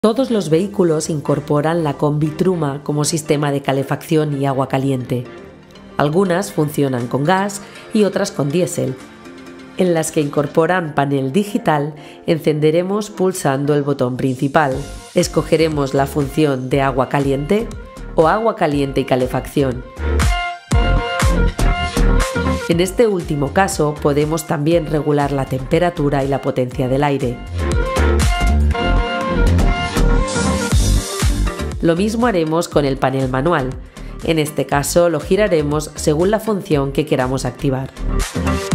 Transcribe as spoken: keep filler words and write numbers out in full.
Todos los vehículos incorporan la Combi Truma como sistema de calefacción y agua caliente. Algunas funcionan con gas y otras con diésel. En las que incorporan panel digital, encenderemos pulsando el botón principal. Escogeremos la función de agua caliente o agua caliente y calefacción. En este último caso, podemos también regular la temperatura y la potencia del aire. Lo mismo haremos con el panel manual. En este caso lo giraremos según la función que queramos activar.